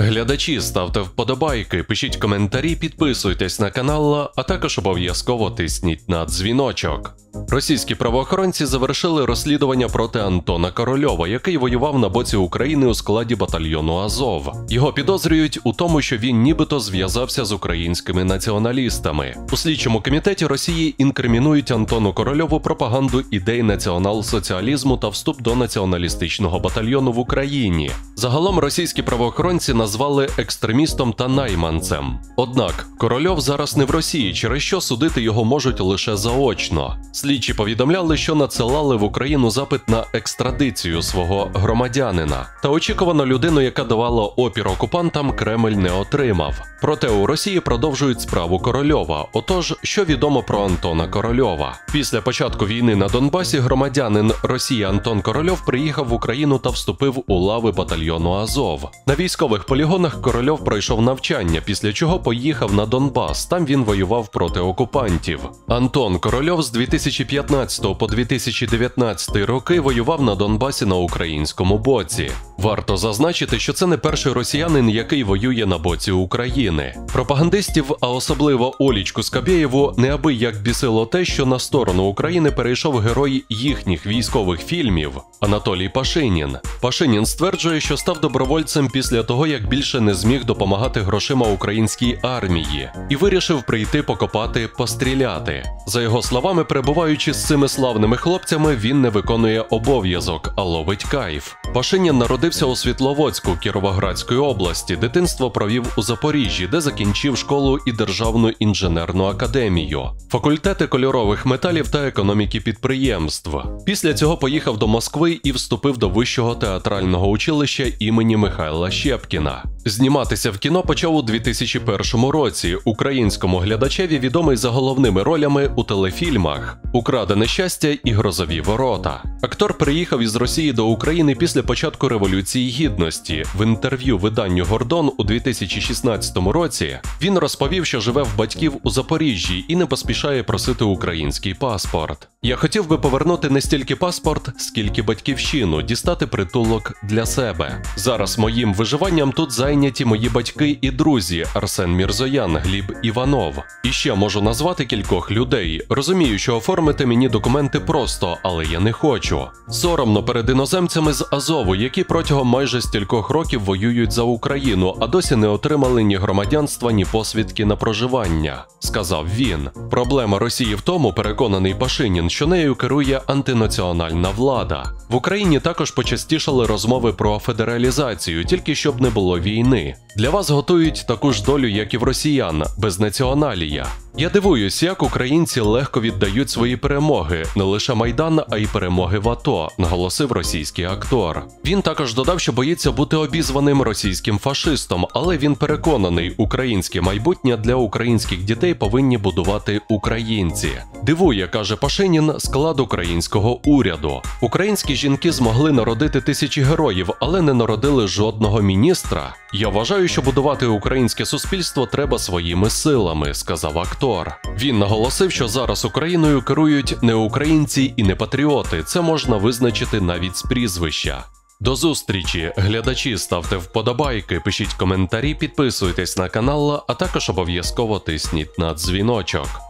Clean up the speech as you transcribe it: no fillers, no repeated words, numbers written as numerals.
Глядачі, ставте вподобайки, пишіть коментарі, підписуйтесь на канал, а також обов'язково тисніть на дзвіночок. Російські правоохоронці завершили розслідування проти Антона Корольова, який воював на боці України у складі батальйону Азов. Його підозрюють у тому, що він нібито зв'язався з українськими націоналістами. У слідчому комітеті Росії інкримінують Антону Корольову пропаганду ідей націонал-соціалізму та вступ до націоналістичного батальйону в Україні. Загалом російські правоохоронці назвали екстремістом та найманцем. Однак Корольов зараз не в Росії, через що судити його можуть лише заочно. Слідчі повідомляли, що надсилали в Україну запит на екстрадицію свого громадянина. Та очікувано людину, яка давала опір окупантам, Кремль не отримав. Проте у Росії продовжують справу Корольова. Отож, що відомо про Антона Корольова? Після початку війни на Донбасі громадянин Росії Антон Корольов приїхав в Україну та вступив у лави батальйону Азов. На військових полігонах Корольов пройшов навчання, після чого поїхав на Донбас. Там він воював проти окупантів. Антон Корольов з 2015 по 2019 роки воював на Донбасі на українському боці. Варто зазначити, що це не перший росіянин, який воює на боці України. Пропагандистів, а особливо Олічку Скабєєву, неабияк бісило те, що на сторону України перейшов герой їхніх військових фільмів Анатолій Пашинін. Пашинін стверджує, що став добровольцем після того, як більше не зміг допомагати грошима українській армії і вирішив прийти покопати, постріляти. За його словами, перебуваючи з цими славними хлопцями, він не виконує обов'язок, а ловить кайф. Пашинін народився у Світловодську Кіровоградської області, дитинство провів у Запоріжжі, де закінчив школу і Державну інженерну академію, факультети кольорових металів та економіки підприємств. Після цього поїхав до Москви і вступив до Вищого театрального училища імені Михайла Щепкіна. Зніматися в кіно почав у 2001 році. Українському глядачеві відомий за головними ролями у телефільмах «Украдене щастя» і «Грозові ворота». Актор приїхав із Росії до України після початку Революції Гідності. В інтерв'ю виданню «Гордон» у 2016 році він розповів, що живе в батьків у Запоріжжі і не поспішає просити український паспорт. «Я хотів би повернути не стільки паспорт, скільки батьківщину, дістати притулок для себе. Зараз моїм виживанням тут зайняті мої батьки і друзі Арсен Мірзоян, Гліб Іванов. І ще можу назвати кількох людей. Розумію, що оформити мені документи просто, але я не хочу. Соромно перед іноземцями з Азову, які протягом майже стількох років воюють за Україну, а досі не отримали ні громадянства, ні посвідки на проживання», – сказав він. Проблема Росії в тому, переконаний Пашинін, що нею керує антинаціональна влада. В Україні також почастішали розмови про федералізацію, тільки щоб не було війни. Для вас готують таку ж долю, як і в росіян, без націоналія. Я дивуюсь, як українці легко віддають свої перемоги, не лише Майдан, а й перемоги в АТО, наголосив російський актор. Він також додав, що боїться бути обізваним російським фашистом, але він переконаний, українське майбутнє для українських дітей повинні будувати українці. Дивує, каже Пашинін, склад українського уряду. Українські жінки змогли народити тисячі героїв, але не народили жодного міністра. Я вважаю, що будувати українське суспільство треба своїми силами, сказав актор. Він наголосив, що зараз Україною керують не українці і не патріоти, це можна визначити навіть з прізвища. До зустрічі! Глядачі, ставте вподобайки, пишіть коментарі, підписуйтесь на канал, а також обов'язково тисніть на дзвіночок.